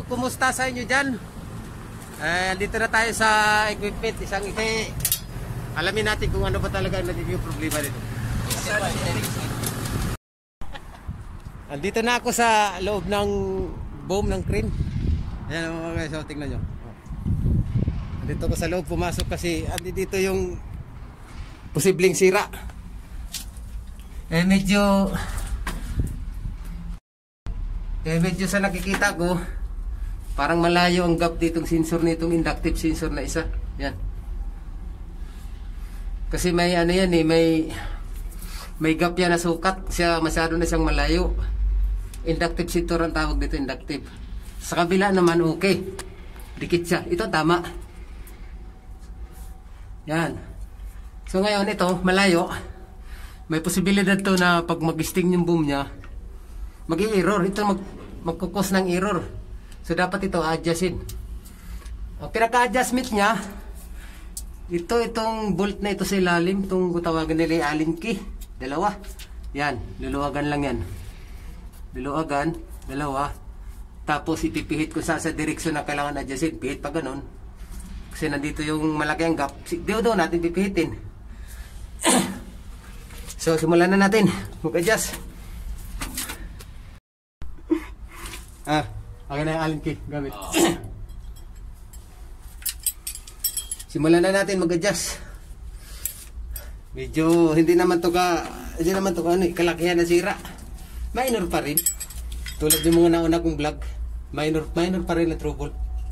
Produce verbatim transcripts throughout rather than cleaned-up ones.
kumusta sa inyo dyan? Eh, dito na tayo sa equipment. Isang ike. Alamin natin kung ano ba talaga nagiging problema dito. Andito na ako sa loob ng boom ng crane. Ayan mga guys, so, tingnan nyo. Andito ko sa loob, pumasok kasi andito yung posibleng sira. Eh medyo Eh medyo sa nakikita ko parang malayo ang gap ditong sensor nitong inductive sensor na isa. Yan. Kasi may ano yan eh, may may gap yan na sukat. Siya masyado na siyang malayo. Inductive sensor ang tawag dito, inductive. Sa kabila naman okay. Dikit siya. Ito tama. Yan. So ngayon ito, malayo. May posibilidad to na pag mag-sting yung boom niya, mag-i-error. Ito mag magkukos ng error. So dapat ito adjustin. Ang pinaka-adjustment niya, ito itong bolt na ito sa ilalim, itong tawagan nila yung Allen key. Dalawa. Yan, luluwagan lang yan. Luluwagan, dalawa. Tapos ipipihit ko sa sa direksyon na kailangan adjustin. Pihit pa ganun. Kasi nandito yung malaki ang gap. Diyo doon natin pipihitin. So simulan na natin. Mag-adjust. Ah, okay na yung Allen key gamit. Oh. Simulan na natin mag-adjust. Medyo hindi naman to ka, hindi naman to ka ano, kalakihan na sira. Minor pa rin. Tulad yung mga nauna kong vlog, minor minor pa rin na trouble.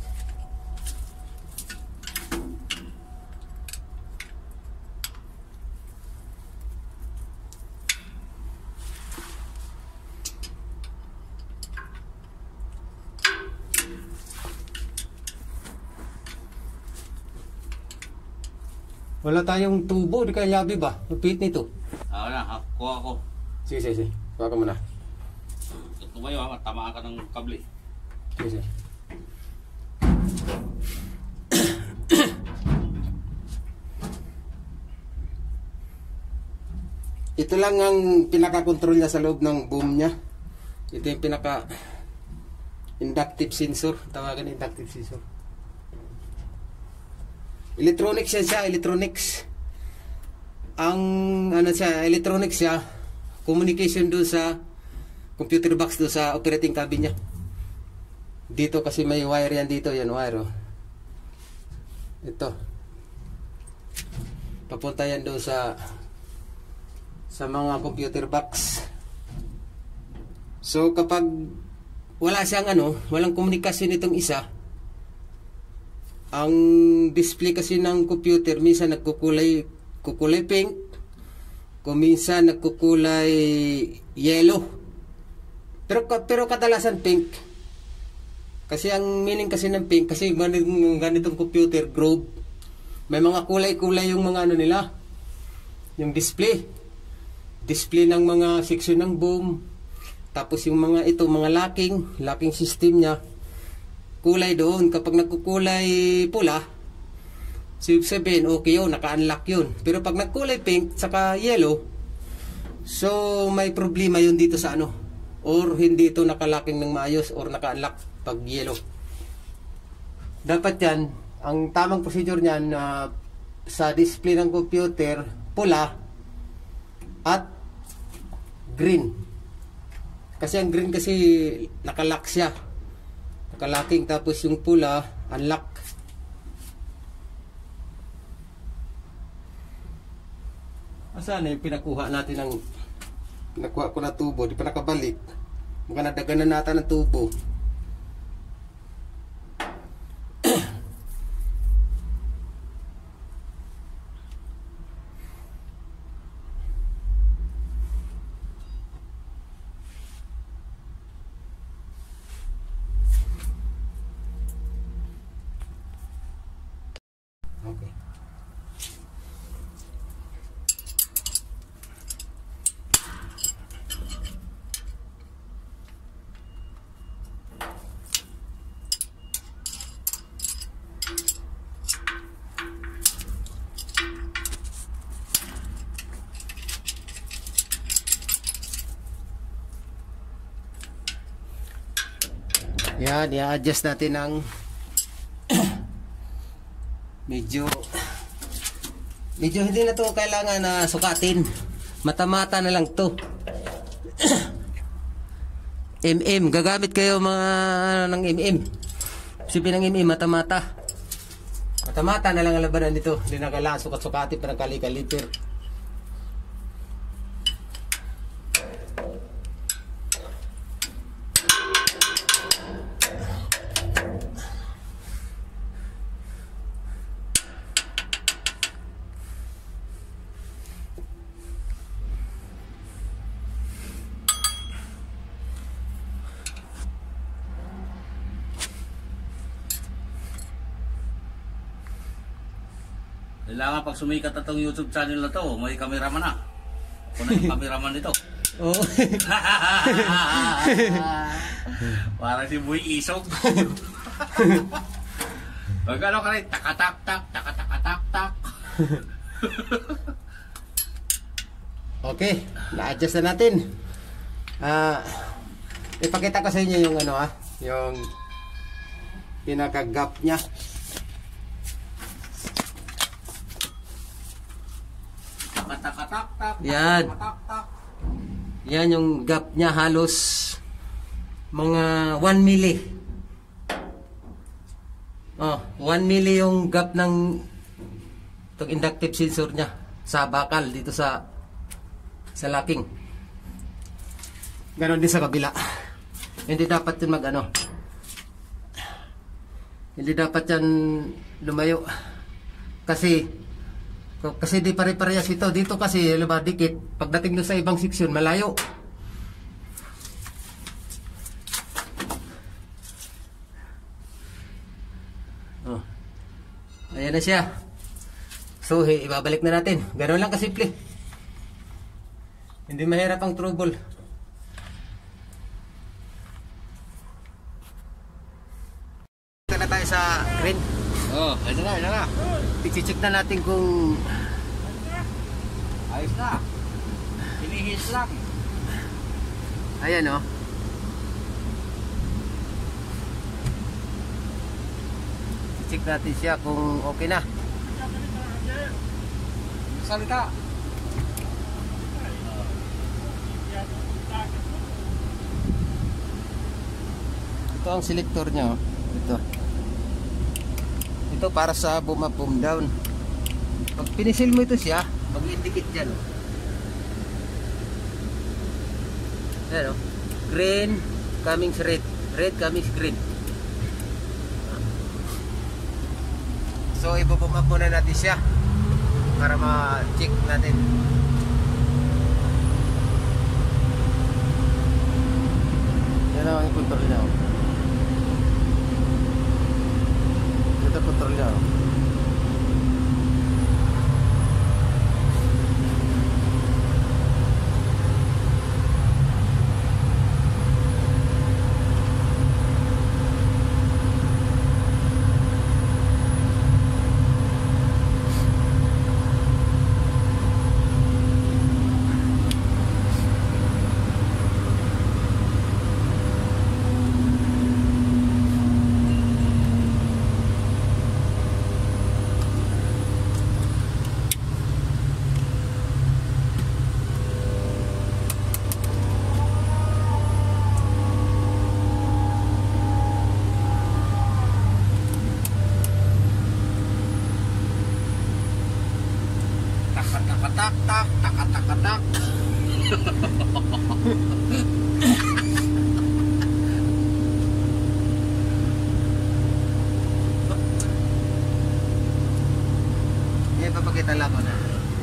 Wala tayong tubo, di kaya labi ba? Lupit nito. Ah, na, kuha ko. Sige, sige, sige. Kuha ka muna. Tumayo ha, tamaan ka ng kable. Sige, sige. Ito lang ang pinaka-control niya sa loob ng boom niya. Ito yung pinaka inductive sensor. Tawagan inductive sensor. Electronics yan siya, electronics. Ang ano siya, electronics siya. Communication doon sa computer box doon sa operating cabin niya. Dito kasi may wire yan dito, yan wire oh. Ito. Papunta yan doon sa sa mga computer box. So kapag wala siyang ano, walang komunikasyon itong isa, ang display kasi ng computer minsan nagkukulay kukulay pink, kung minsan nagkukulay yellow. Pero pero kadalasan pink. Kasi ang meaning kasi ng pink, kasi ganitong, ganitong computer group, may mga kulay-kulay yung mga ano nila. Yung display. Display ng mga section ng boom. Tapos yung mga ito, mga locking, locking system niya. Kulay doon. Kapag nagkukulay pula, ibig sabihin, okay yun, naka-unlock yun. Pero pag nagkulay pink, saka yellow, so may problema yun dito sa ano. Or hindi ito nakalocking ng maayos, or naka-unlock pag yellow. Dapat yan, ang tamang procedure niyan, uh, sa display ng computer, pula at green. Kasi ang green kasi nakalock siya. Nakalocking, tapos yung pula unlock. Asan na yung pinakuha natin ng pinakuha ko na tubo, di pa nakabalik. Mukhang nadaganan natin ng tubo. Okay. Yan, i-adjust natin ng medyo medyo hindi na to kailangan na sukatin. Mata-mata na lang to. M M, gagamit kayo mga ano, ng M M. Sipi ng M M, mata-mata. Mata-mata na lang ang labanan nito. Hindi na kailangan sukat-sukatin pa ng kali-kaliper. Kailangan pag sumikat na itong YouTube channel na to, may cameraman na. Ako na yung cameraman nito. Oo. Parang si Boy Isog. Pag ano ka rin, takatak-tak, takatak-tak-tak. Okay, na-adjust na natin. Ah, ipakita ko sa inyo yung ano ah, yung pinaka-gap niya. Takatak-tak, Yan. takatak-tak. Yan yung gap niya, halos mga one milli. Oh, one milli yung gap ng itong inductive sensor niya sa bakal dito sa sa locking. Ganon din sa kabila. Hindi dapat yun mag ano. Hindi dapat yan lumayo. Kasi kasi di pare-parehas ito. Dito kasi luma dikit. Pagdating doon sa ibang section, malayo. Oh. Ayan na siya. So, hey, ibabalik na natin. Ganoon lang kasimple. Hindi mahirap ang trouble. Ito na tayo sa green. Oh, ayun na, ayun na. I-check na natin kung Ayos na. Pinihis lang. ayan o. Oh. I-check natin siya kung okay na. Salita. Ito ang selector niya oh. Ito. Ito para sa boom up, boom down. Pag pinisil mo ito siya, mag-indicate dyan oh. Ayan oh. Green, coming red. Red, coming green. So i-boom up muna natin siya para ma-check natin. Yan ang control niya oh. Ito control niya oh. Takatak-tak, takatak-tak. Yan, papakita lang ko na.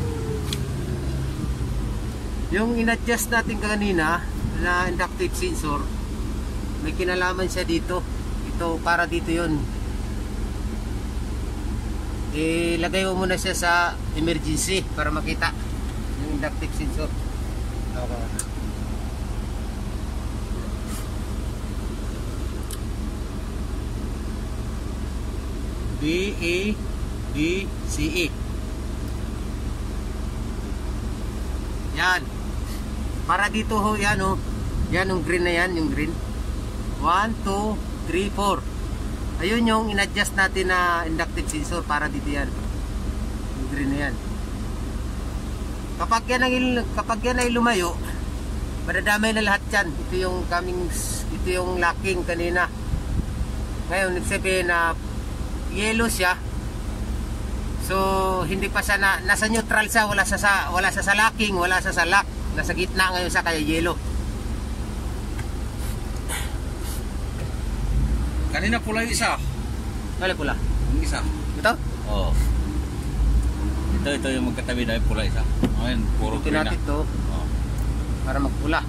Yung in-adjust natin kanina na inductive sensor, may kinalaman siya dito. Ito, para dito yun. Ilagay mo muna siya sa emergency para makita yung inductive sensor. Okay. B A B C E. Yan. Para dito ho yan oh. Yan yung green na yan, yung green. one, two, three, four. Ayun yung in-adjust natin na inductive sensor para dito yan. Yung green na yan. Kapag yan, ang, kapag yan ay lumayo, madadamay na lahat yan. Ito yung coming, ito yung locking kanina. Ngayon, ibig sabihin na yellow siya. So, hindi pa siya na, nasa neutral siya, wala sa, sa, wala sa sa locking, wala sa sa lock. Nasa gitna ngayon sa kaya yellow. Kanina pula yung isa. Wala pula. Yung isa. Ito? Oo. Ito, ito yung magkatabi na yung pula isa. Ngayon, puro Ito green na. natin ito Oo. para magpula.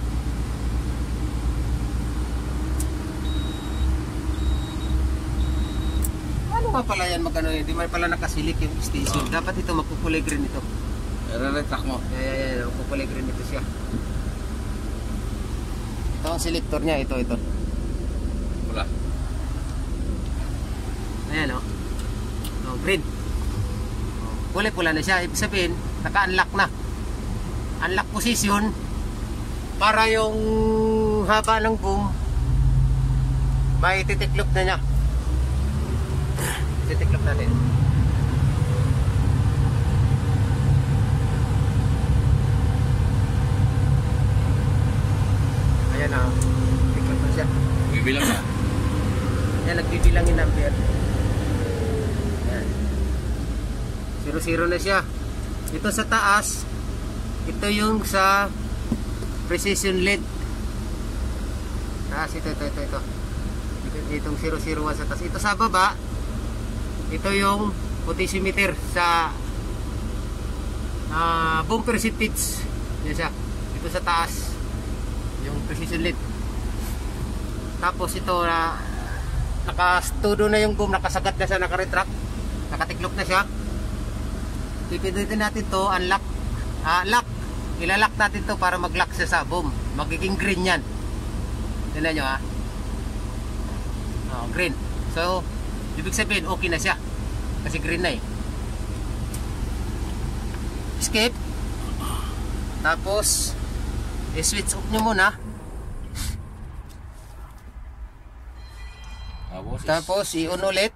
Ano nga pala yan magano yun? Di man pala nakasilik yung station. Oo. Dapat ito magpukulay green ito. I-retract mo. Ayan, ayan, ayan. Magpukulay green ito siya. Ito ang selector niya. Ito, ito. Pula. Ayan o. Oh. Oh, green. Oh, kulay pula na siya. Ibig sabihin, naka-unlock na. Unlock position para yung haba ng boom may titiklop na niya. Titiklop natin. Ayan na. Titiklop na siya. Bibilang na. Ayan, nagbibilangin number. Ayan. Zero zero na siya. Ito sa taas, ito yung sa precision lead. Taas, ito, ito, ito, ito. Itong zero zero one sa taas. Ito sa baba, ito yung potentiometer sa uh, boom percentage. Yan siya. Ito sa taas, yung precision lead. Tapos ito na uh, nakastudo na yung boom, nakasagat na siya, nakaretract, nakatiklop na siya. Pipindutin natin to, unlock, uh, lock. Ilalock natin to para mag-lock siya sa boom. Magiging green yan. Tignan nyo ha. Oh, green. So, ibig sabihin okay na siya. Kasi green na eh. Escape. Tapos, i-switch off nyo muna. Tapos, Tapos, i-on ulit.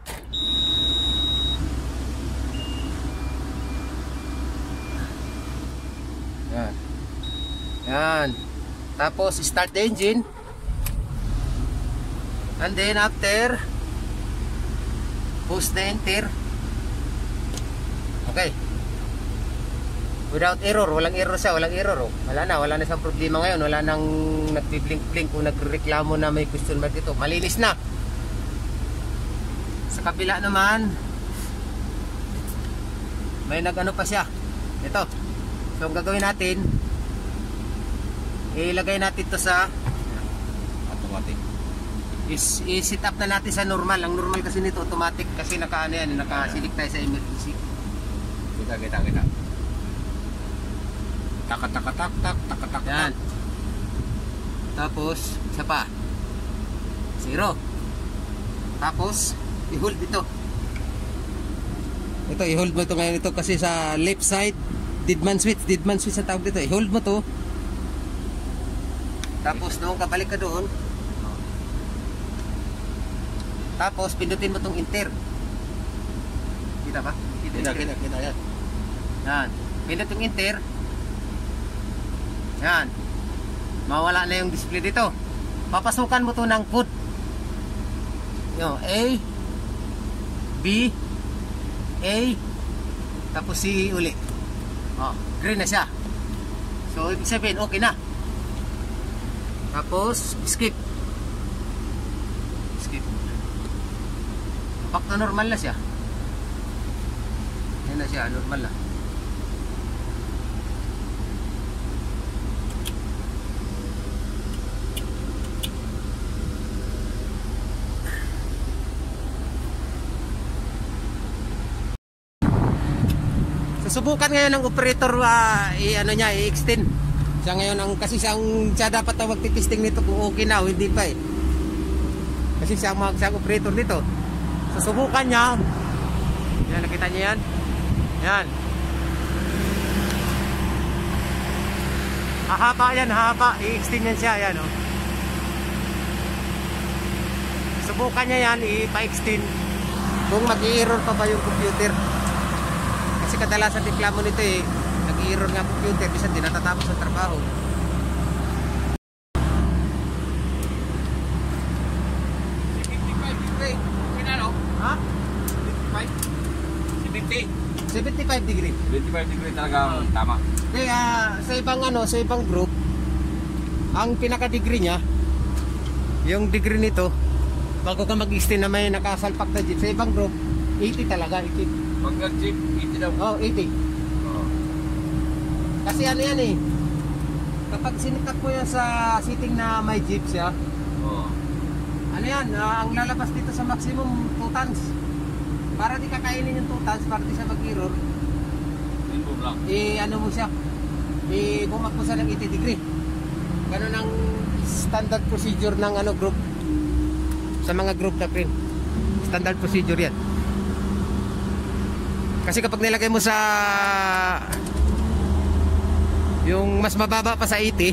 Yan. Yan. Tapos, start the engine. And then, after, push the enter. Okay. Without error. Walang error siya. Walang error. Oh. Wala na. Wala na siyang problema ngayon. Wala nang nagbi-blink-blink o nagreklamo na may question mark dito. Malinis na. Sa kabila naman, may nag-ano pa siya. Ito. So, ang gagawin natin, ilagay natin to sa automatic. is i-set up na natin sa normal. Ang normal kasi nito automatic kasi naka ano yan, naka-select tayo sa emergency. Kita, kita, kita. Tak, tak, tak, tak, tak, tak, Yan. tak. Tapos, isa pa. Zero. Tapos, i-hold ito. Ito, i-hold mo ito ngayon ito kasi sa left side, deadman switch, deadman switch sa tawag dito. I-hold mo to. Tapos, doon ka, balik ka doon. Tapos, pindutin mo tong enter. Kita ba? Kita, kita, kita, yan. Yan. Pindot yung enter. Yan. Mawala na yung display dito. Papasukan mo to ng code. Yung A, B, A, tapos C uli. Oh, green na siya. So, ibig sabihin, okay na. Tapos, skip. Skip. Back to normal na siya. Yan na siya, normal na. Susubukan ngayon ng operator uh, i ano niya i-extend. Siya ngayon ang kasi siya ang siya dapat na magti-testing nito kung okay na o hindi pa eh. Kasi siya ang mag siya ang operator dito. Susubukan niya. Yan, nakita niyo yan? Yan. Hahaba yan, hahaba. I-extend yan siya, yan oh. subukan niya yan, ipa-extend kung mag-i-error pa ba yung computer. Kasi kadalasan reklamo nito eh, nag-i-error nga computer, bisa di natatapos ang trabaho. Ha? seventy-five degree. seventy-five degree talaga ang tama. Kaya sa ibang ano, sa ibang group, ang pinaka-degree niya, yung degree nito, bago ka mag-extend na may nakasalpak na jeep, sa ibang group, eighty talaga, eighty. Pag nag-jeep, eighty daw. Oh, eighty. Oo. Kasi ano yan eh, kapag sinikat mo yan sa sitting na may jeep siya, Oo. ano yan, ah, ang lalabas dito sa maximum two tons. Para di kakainin yung two tons, para di siya mag-error, Minimum lang. eh ano mo siya, eh bumak mo siya ng eighty degree. Ganun ang standard procedure ng ano group, sa mga group na print. Standard procedure yan. Kasi kapag nilagay mo sa yung mas mababa pa sa eighty,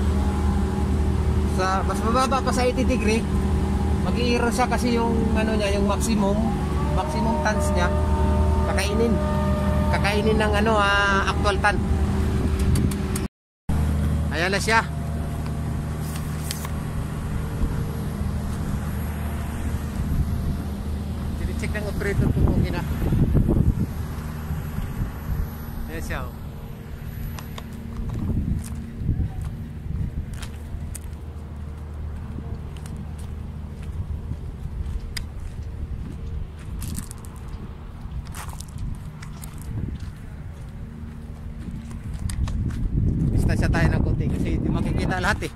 sa mas mababa pa sa eighty degree, mag-i-error siya kasi yung ano niya, yung maximum maximum tons niya kakainin kakainin ng ano ah, actual ton. Ayan na siya. Check ng operator kung okay na. Ayan siya oh. Distansya tayo ng konti kasi hindi makikita lahat eh.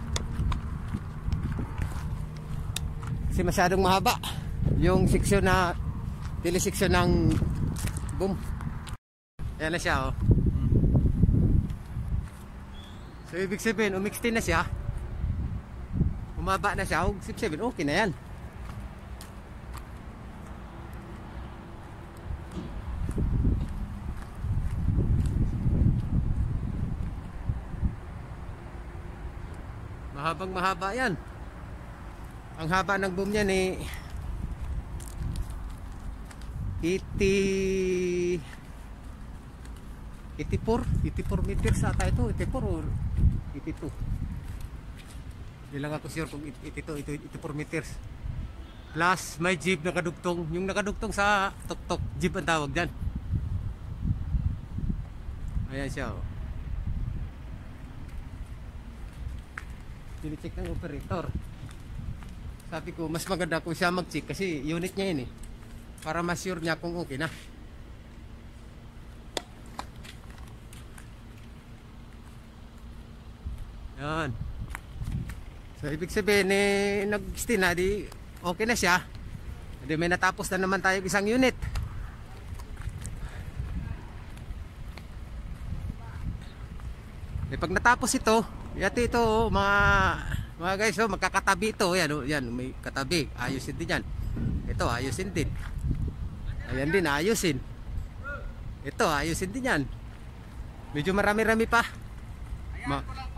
Kasi masyadong mahaba yung seksyon na teleseksyon ng boom. Ayan na siya oh. So ibig sabihin umixtin na siya, umaba na siya, oh, ibig sabihin okay na yan. Mahabang mahaba yan. Ang haba ng boom niyan eh eighty eighty-four meters ata ito, eighty-four or eighty-two. Hindi lang ako sure kung eighty-two, eighty-four meters. Plus may jeep nakadugtong, yung nakadugtong sa tok-tok, jeep ang tawag dyan. Ayan siya oh. Pinicheck ng operator. Sabi ko mas maganda kung siya mag-check kasi unit niya yun eh, para ma-sure niya kung okay na. Yan. So ibig sabihin eh nag-steam na, di okay na siya. Di may natapos na naman tayo isang unit. Eh pag natapos ito, yati ito oh, mga mga guys oh, magkakatabi ito. Yan oh, yan may katabi. Ayusin din yan. Ito ayusin din. Ayan din ayusin. Ito ayusin din yan. Medyo marami-rami pa. Ma